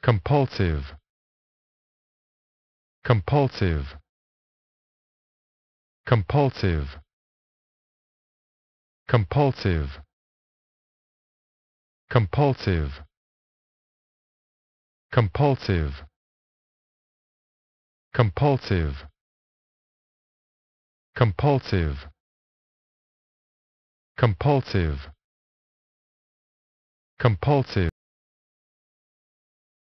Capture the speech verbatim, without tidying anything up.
compulsive, compulsive, compulsive, compulsive, compulsive, compulsive, compulsive, compulsive, compulsive, compulsive.